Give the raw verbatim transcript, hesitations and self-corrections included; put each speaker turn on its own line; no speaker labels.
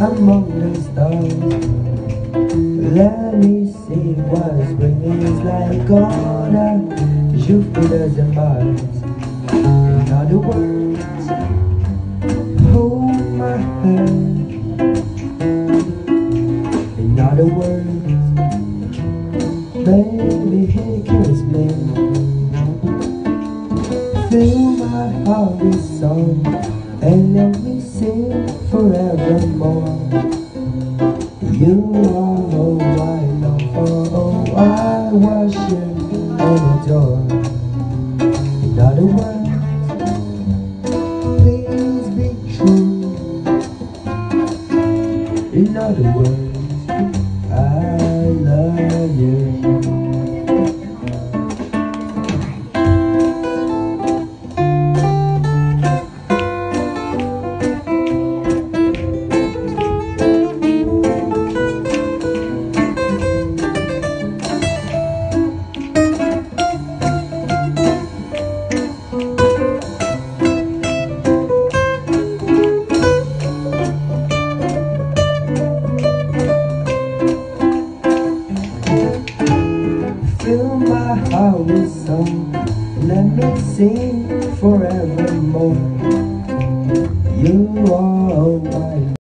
among the stars. Let me see what spring is like on Earth, Jupiter and Mars. In other words, hold my hand. In other words, baby, kiss me. Fill my heart with song and let me sing forevermore. You are all I long for, oh I worship and adore. In other words, please be true. In other words, I love you. Fill my heart with song, let me sing forevermore. You are all my